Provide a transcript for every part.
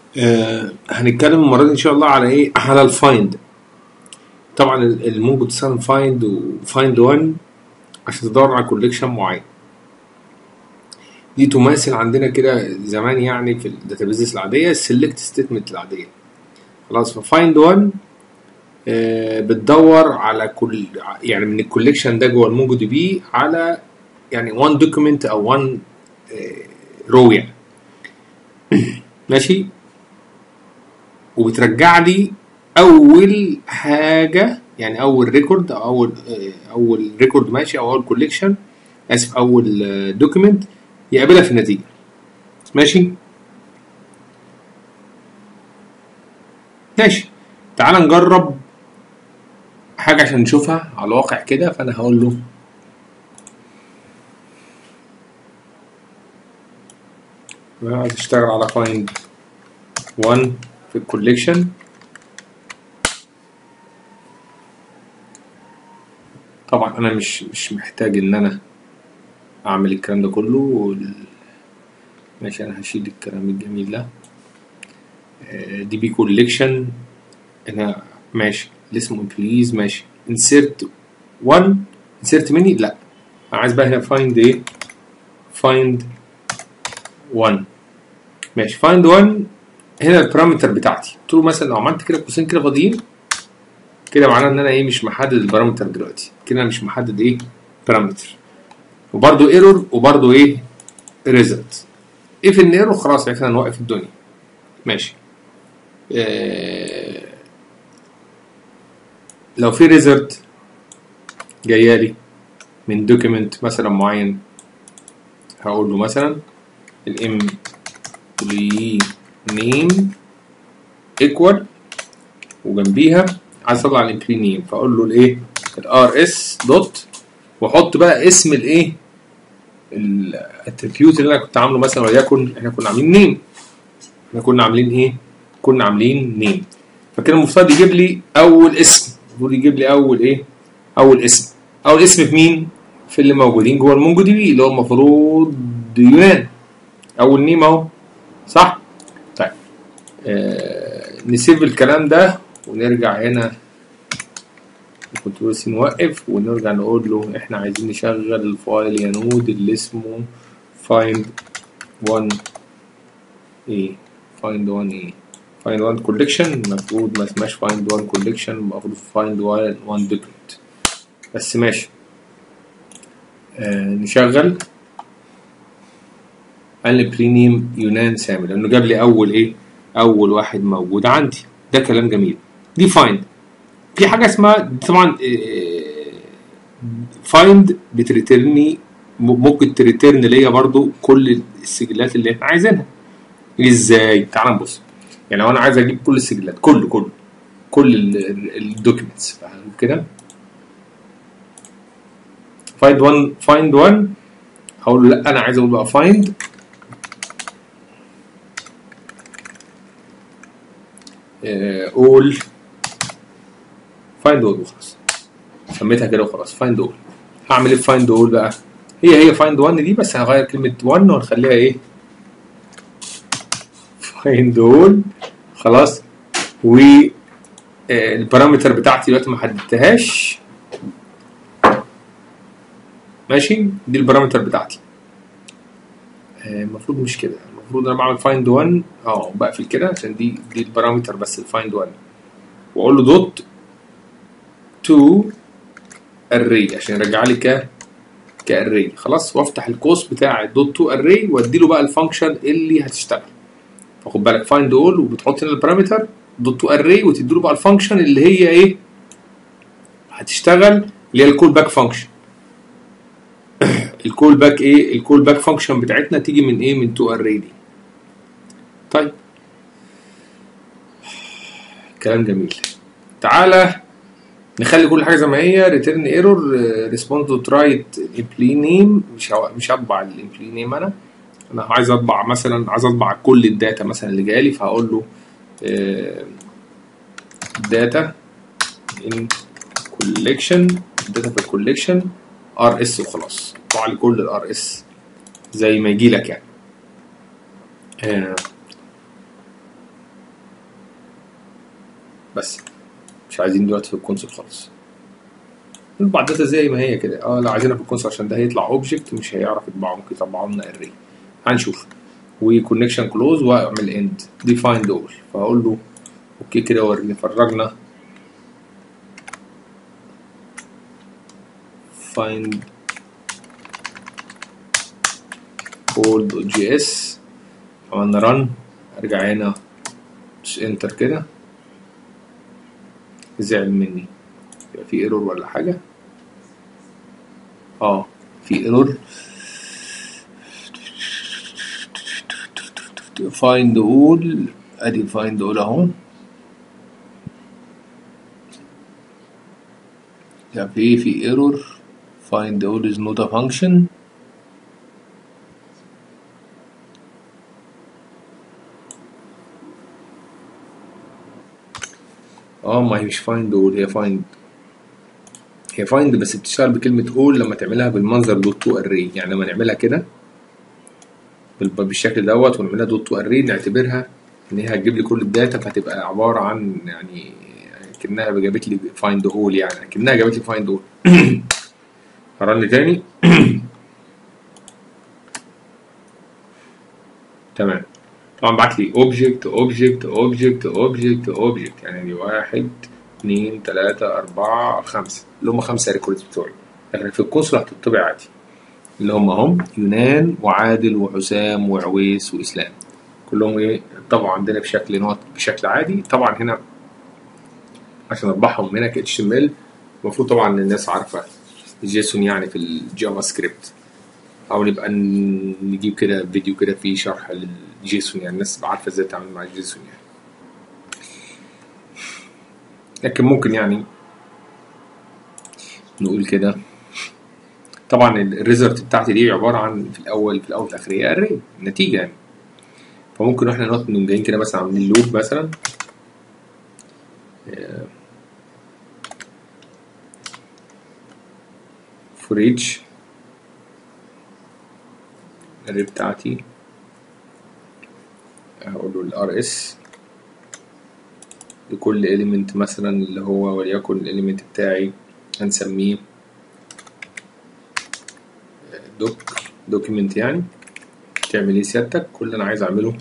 هنتكلم المرة دي إن شاء الله على إيه؟ على الفايند. طبعا ممكن تستخدم فايند وفايند 1 عشان تدور على كوليكشن معين. دي تماثل عندنا كده زمان يعني في الداتابيزز العادية السلكت ستيتمنت العادية. خلاص، ففايند 1 بتدور على كل يعني من الكوليكشن ده جوه المونجو دي بي على يعني 1 دوكيمنت او 1 رو يعني. ماشي، وبترجع لي اول حاجه يعني اول ريكورد او اول ريكورد ماشي او اول كوليكشن اسف اول دوكيمنت يقابلها في النتيجه. ماشي ماشي، تعال نجرب حاجه عشان نشوفها على الواقع كده. فانا هقول له هتشتغل على فايند 1 في الكوليكشن. طبعا انا مش محتاج ان انا اعمل الكلام ده كله. ماشي، انا هشيل الكلام الجميل ده. دي بي كوليكشن هنا ماشي، اللي اسمه امبليز ماشي. انسيرت 1 انسيرت مني لا، انا عايز بقى هنا فايند ايه؟ فايند 1 ماشي. فايند 1 هنا البارامتر بتاعتي. قلت له مثلا لو عملت كده قوسين كده فاضيين كده معناه ان انا ايه؟ مش محدد البارامتر دلوقتي كده، مش محدد ايه؟ بارامتر. وبرده ايرور وبرده ايه؟ ريزلت. ايه في الايرور خلاص عرفنا نوقف الدنيا. ماشي. لو في ريزلت جايالي من دوكيمنت مثلا معين هقول له مثلا الامبلوي نيم ايكوال وجنبيها عايز اطلع الامبلوي نيم فاقول له الايه؟ الار اس دوت واحط بقى اسم الايه؟ الاتريبيوت اللي انا كنت عامله مثلا وليكن احنا كنا عاملين نيم. احنا كنا عاملين ايه؟ كنا عاملين نيم. فكده المفترض يجيب لي اول اسم. المفروض يجيب لي اول ايه؟ اول اسم. اول اسم في مين؟ في اللي موجودين جوه المونجو دي بي اللي هو المفروض يونان. اول نيم اهو صح؟ طيب نسيب الكلام ده ونرجع هنا كنت بس نوقف ونرجع نقول له احنا عايزين نشغل الفايل يا نود اللي اسمه find 1 ايه؟ find 1 ايه؟ find 1 collection. المفروض ما اسمهاش find 1 collection، المفروض find 1 document بس. ماشي نشغل. قال لي برينيم يونان سامي لانه جاب لي اول ايه؟ اول واحد موجود عندي. ده كلام جميل. دي فايند. في حاجه اسمها طبعا فايند بتريترني، ممكن تريترن ليا برضو كل السجلات اللي احنا عايزينها. ازاي؟ تعال نبص. يعني لو انا عايز اجيب كل السجلات كل الدوكيومنتس فاهم كده؟ فايند 1 هقول له لا انا عايز اقول بقى فايند اول. فايند اول وخلاص، سميتها كده وخلاص. فايند اول. هعمل ايه في فايند اول بقى؟ هي فايند 1 دي بس هغير كلمه 1 ونخليها ايه؟ فايند اول خلاص. والبارامتر بتاعتي دلوقتي ما حددتهاش. ماشي، دي البارامتر بتاعتي. المفروض مش كده، المفروض انا بعمل فايند 1 بقفل كده عشان دي البارامتر بس الفايند 1 واقول له دوت تو اري عشان يرجع لي كاري خلاص. وافتح القوس بتاع الدوت تو اري وادي له بقى الفانكشن اللي هتشتغل. فخد بالك فايند اول وبتحط هنا البارامتر دوت تو اري وتدي له بقى الفانكشن اللي هي ايه؟ هتشتغل، اللي هي الكول باك فانكشن. الكول باك ايه؟ الكول باك فانكشن بتاعتنا تيجي من ايه؟ من تو اري دي. طيب كلام جميل. تعالى نخلي كل حاجه زي ما هي. ريتيرن ايرور ريسبوند دوت رايت الامبلوي نيم. مش هطبع الامبلوي نيم. انا عايز اطبع مثلا، عايز اطبع كل الداتا مثلا اللي جالي فهقول له داتا ان كوليكشن. الداتا في الكوليكشن ار اس وخلاص. طبع لي كل الار اس زي ما يجي لك يعني. بس مش عايزين دلوقتي في الكونسول خالص. نطبع الداتا زي ما هي كده. لو عايزينها في الكونسول عشان ده هيطلع اوبجكت مش هيعرف يطبعه، ممكن يطبعه لنا اري. هنشوف. وكونكشن كلوز واعمل اند ديفاين دول، فهقول له اوكي كده وريني فرجنا find all.js. عملنا رن، ارجع هنا مش انتر كده. زعل مني، يبقى في ايرور ولا حاجه. في ايرور. find all، ادي find all اهو. يعني في ايرور find all is not a function. ما هي مش find all، هي find بس بتشتغل بكلمة all لما تعملها بالمنظر دوت تو array. يعني لما نعملها كده بالشكل دوت ونعملها دوت تو array نعتبرها ان هي هتجيب لي كل الداتا، فهتبقى عبارة عن يعني كأنها جابت لي find all، يعني كأنها جابت لي find all. هرن تاني. تمام. طبعا بعت لي object object object object object، يعني دي 1 2 3 4 5 اللي هم 5 ريكوردز بتوعي، لكن في الكونسول هتطبع عادي اللي هم يونان وعادل وحسام وعويس واسلام، كلهم ايه طبعا عندنا بشكل نوت بشكل عادي. طبعا هنا عشان اطبعهم هنا ك HTML المفروض طبعا الناس عارفه الجيسون يعني في الجافا سكريبت، او نبقى نجيب كده فيديو كده فيه شرح للجيسون، يعني الناس تبقى عارفه ازاي تتعامل مع الجيسون يعني. لكن ممكن يعني نقول كده. طبعا الريزلت بتاعتي دي عباره عن في الاول في الاخر هي اري النتيجه يعني. فممكن احنا نقوم جايين كده مثلا عاملين لوب مثلا فور ايتش الاري بتاعتي، هقول له الار اس لكل element مثلا اللي هو وليكن الاليمنت بتاعي هنسميه دوكيمنت. يعني تعمل ايه سيادتك؟ كل اللي انا عايز اعمله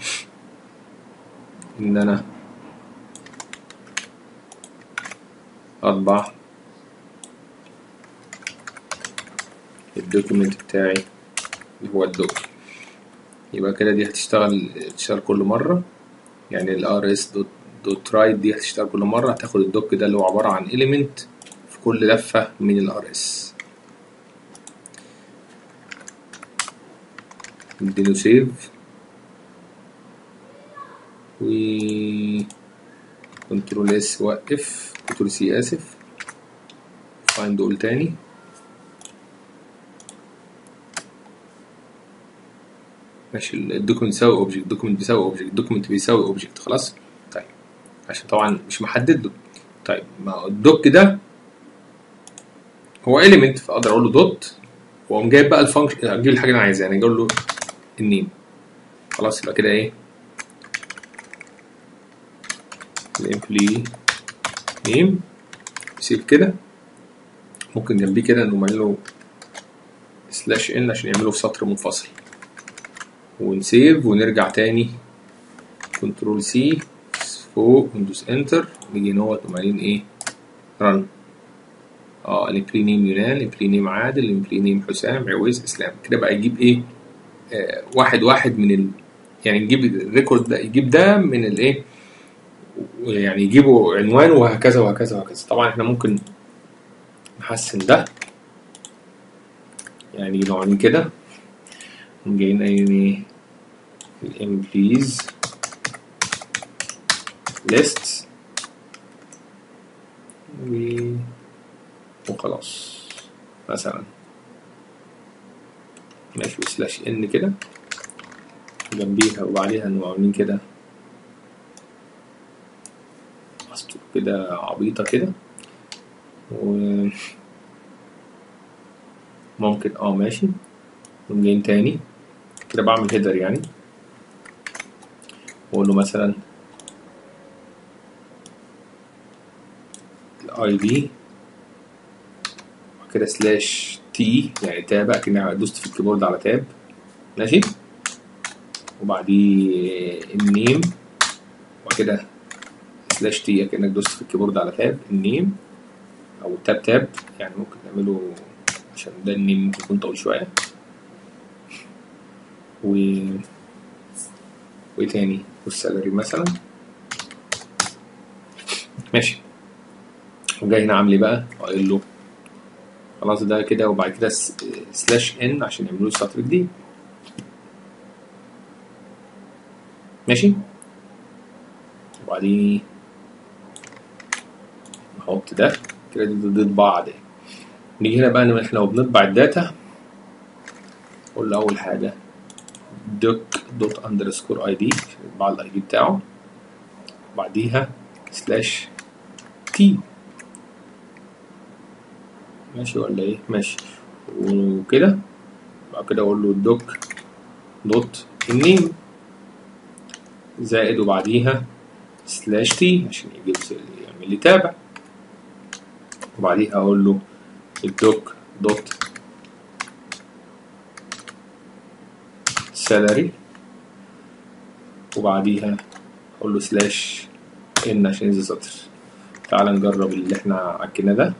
ان انا اطبع الدوكيمنت بتاعي اللي هو الدوك. يبقى كده دي هتشتغل كل مره، يعني الار اس دوت رايت دي هتشتغل كل مره، هتاخد الدوك ده اللي هو عباره عن element في كل لفه من الار اس. نديله سيف و كنترول اس وقف، كنترول سي اسف، فايند اول تاني. ماشي. الدوكيمنت بيساوي اوبجكت، الدوكيمنت بيساوي اوبجكت، الدوكيمنت بيساوي اوبجكت. خلاص. طيب عشان طبعا مش محدد له. طيب ما الدوك ده هو element، فاقدر اقول له دوت واقوم جايب بقى الفانكشن، اجيب الحاجه اللي انا عايزها، يعني اقول له النيم. خلاص يبقى كده ايه الامبلوي نيم. سيب كده. ممكن جنبيه كده نعمل له سلاش ان عشان يعمله في سطر منفصل، ونسيف ونرجع تاني كنترول سي فوق وندوس انتر، نيجي نوت وعمالين ايه رن. الامبلوي نيم يونان، الامبلوي نيم عادل، الامبلوي نيم حسام عويس اسلام. كده بقى يجيب ايه واحد واحد من يعني نجيب الريكورد ده، يجيب ده من الايه، يعني يجيبوا عنوان وهكذا وهكذا وهكذا. طبعا احنا ممكن نحسن ده، يعني لو عاملين كده جايين ايه الامبليز ليست وخلاص مثلا. ماشي. وسلاش ان كده جنبيها وبعديها نبقى عاملين كده اسطر كده عبيطة كده. وممكن ماشي. ونجين تاني كده بعمل هيدر يعني، واقول له مثلا اي دي وكده سلاش تي يعني تاب، اكني دوست في الكيبورد على تاب ماشي، وبعديه النيم وكده سلاش تي اكنك دوست في الكيبورد على تاب النيم او تاب تاب، يعني ممكن نعمله عشان ده النيم ممكن يكون طويل شويه. وايه تاني؟ والسالري مثلا ماشي. وجاي هنا عامل ايه بقى؟ قايل له خلاص ده كده، وبعد كده سلاش ان عشان يعملوا سطر جديد ماشي. وبعدين نحط ده كده، دي تطبع ده. نيجي هنا بقى ان احنا وبنطبع الداتا نقول له اول حاجه دوك دوت اندرسكور اي دي عشان يطبع الاي دي بتاعه، وبعديها سلاش تي ماشي ولا ايه؟ ماشي. وكده بعد كده اقول له دوك دوت النيم زائد وبعديها سلاش تي عشان يجيب يعمل لي تابع، وبعديها اقول له الدوك دوت سالري، وبعديها اقول له سلاش ان عشان ينزل سطر. تعال نجرب اللي احنا عكينا ده.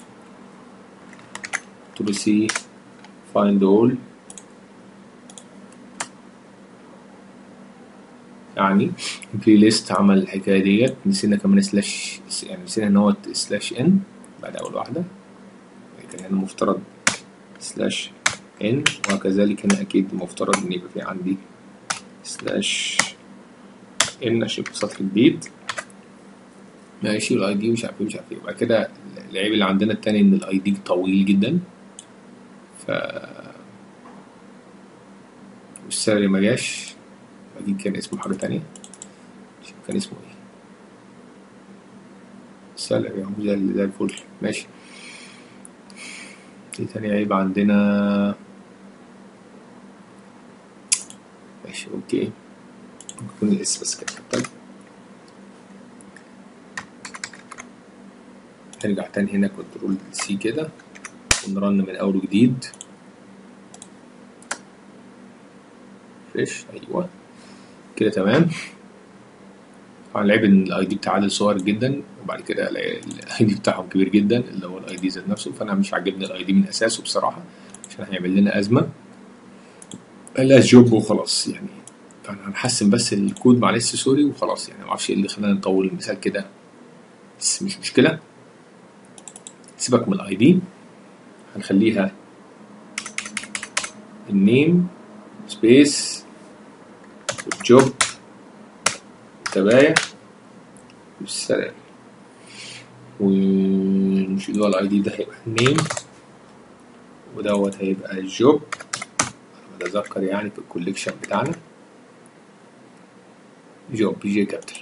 to see find all يعني بلاي ليست عمل الحكايه ديت. نسينا كمان سلاش، يعني نسينا ان هو سلاش ان بعد اول واحده، كان هنا المفترض سلاش ان، وكذلك هنا اكيد المفترض ان يبقى في عندي سلاش ان عشان يبقى سطر جديد ماشي. والاي دي مش عارف ايه مش عارف ايه. وبعد كده العيب اللي عندنا التاني ان الاي دي طويل جدا، ف والسالري ما جاش، اكيد كان اسمه حاجه تانية. كان اسمه ايه؟ سالري اهو زي الفل ماشي. ايه تاني عيب عندنا؟ ماشي اوكي، ممكن يكون الاس بس كده. طيب نرجع تاني هنا كنترول سي كده ونرن من اول وجديد فريش. ايوه كده تمام. طبعا العيب ان الاي دي بتاع عادل صغير جدا، وبعد كده الاي دي بتاعهم كبير جدا اللي هو الاي دي ذات نفسه، فانا مش عاجبني الاي دي من اساسه بصراحه عشان هيعمل لنا ازمه. الاس جوب وخلاص يعني. انا هنحسن بس الكود معلش سوري وخلاص يعني، معرفش ايه اللي خلانا نطول المثال كده بس مش مشكله. سيبك من الاي دي، هنخليها النيم سبيس والجوب والتبايع والسلام، ومش اللي هو الاي دي ده هيبقى النيم ودوت هيبقى الجوب بتذكر يعني في الكوليكشن بتاعنا جوب جي كابيتال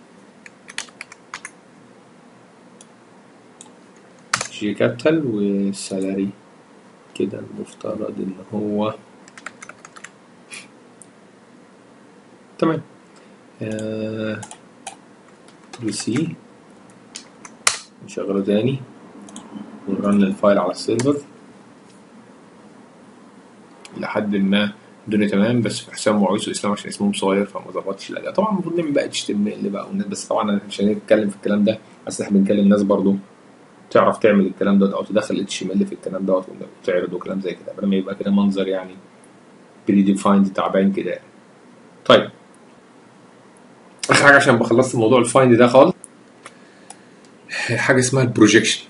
جي كابيتال. والسالري كده المفترض ان هو تمام. سي نشغله تاني ونرن الفايل على السيرفر لحد ما الدنيا تمام. بس في حسام وعيسو اسلام عشان اسمهم صغير فما ظبطش الاداء. طبعا المفروض نعمل بقى اتش تي ام ال بقى والناس، بس طبعا عشان نتكلم في الكلام ده بس احنا بنكلم ناس برضو تعرف تعمل الكلام دوت او تدخل اتش ام ال في الكلام دوت وتعرض وكلام زي كده، بدل ما يبقى كده منظر يعني بري ديفايند تعبان كده يعني. طيب اخر حاجه عشان بخلص موضوع الفايند ده خالص، حاجه اسمها البروجيكشن.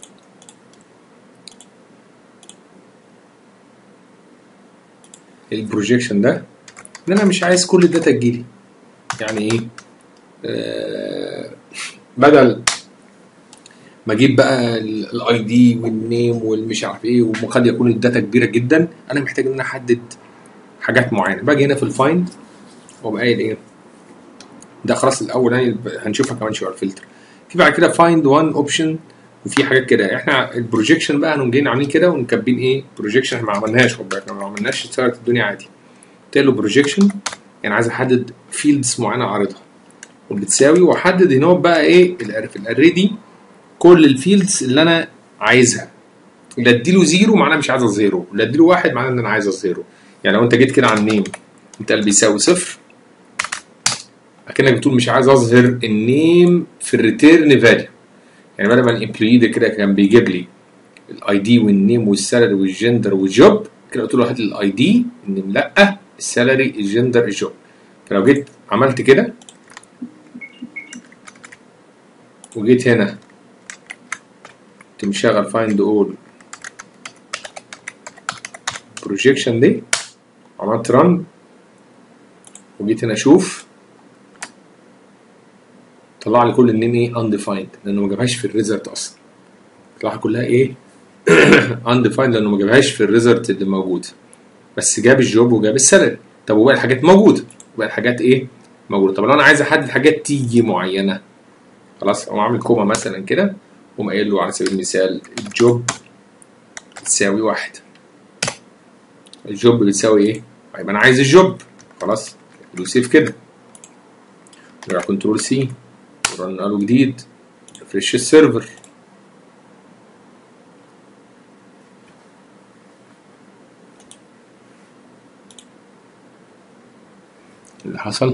البروجيكشن ده ان انا مش عايز كل الداتا تجيلي، يعني ايه؟ بدل ما اجيب بقى الاي دي والنيم والمش عارف ايه وقد يكون الداتا كبيره جدا، انا محتاج ان انا احدد حاجات معينه. باجي هنا في الفايند وابقى قايل ايه ده خلاص الاول يعني هنشوفها كمان شويه الفلتر. في بعد كده فايند وان اوبشن وفي حاجات كده. احنا البروجيكشن بقى هنقوم جايين عاملين كده ومكبين ايه بروجيكشن. احنا ما عملناش، خد بالك ما عملناش اشتغلت الدنيا عادي. قلت له بروجيكشن يعني عايز احدد فيلدز معينه اعرضها وبتساوي، واحدد هنا بقى ايه في الاري دي كل الفيلدز اللي انا عايزها. لا اديله زيرو معناه مش عايز اظهره، لا اديله واحد معناه ان انا عايز اظهره. يعني لو انت جيت كده على النيم انت اللي بيساوي صفر، اكنك بتقول مش عايز اظهر النيم في الريتيرن فاليو. يعني بدل ما الامبلوي ده كده كان بيجيب لي الاي دي والنيم والسالري والجندر والجوب، كده قلت له هات لي الاي دي، النيم لا، السالري الجندر الجوب. فلو جيت عملت كده وجيت هنا كنت مشغل فايند اول بروجيكشن دي، عملت رن وجيت هنا اشوف، طلع لي كل النيم ايه undefined لانه ما جابهاش في الريزلت اصلا. طلعها كلها ايه undefined لانه ما جابهاش في الريزلت اللي موجود، بس جاب الجوب وجاب السالري. طب وباقي الحاجات موجوده، وباقي الحاجات ايه موجوده. طب لو انا عايز احدد حاجات تيجي معينه، خلاص اقوم عامل كوما مثلا كده، واقوم قايل له على سبيل المثال الجوب بتساوي واحد. الجوب بتساوي ايه؟ يبقى انا عايز الجوب، خلاص له سيف كده، نرجع كنترول سي ورن له جديد، ريفريش السيرفر. اللي حصل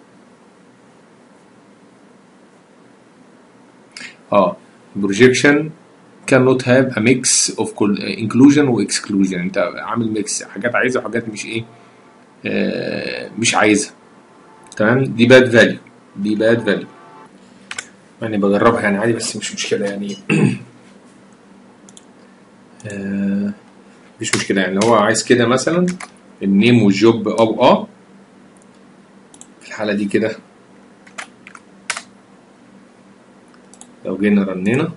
projection cannot have a mix of inclusion و exclusion. انت عامل ميكس، حاجات عايزها وحاجات مش ايه مش عايزها. تمام، دي باد فاليو، دي باد فاليو. يعني بجربها يعني عادي بس مش مشكله يعني مش مشكله. يعني هو عايز كده مثلا النيم والجوب او في الحاله دي كده لو جينا رنينا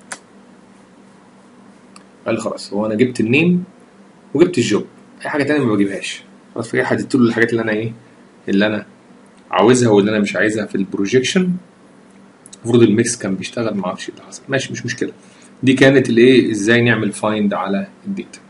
قال خلاص هو انا جبت النيم وجبت الجوب، اي حاجه تانية ما بجيبهاش. خلاص فكده حددت له الحاجات اللي انا ايه اللي انا عاوزها واللي انا مش عايزها في البروجيكشن. المفروض الميكس كان بيشتغل، ما اعرفش ايه اللي حصل، ماشي مش مشكله. دي كانت الايه ازاي نعمل فايند على الداتا.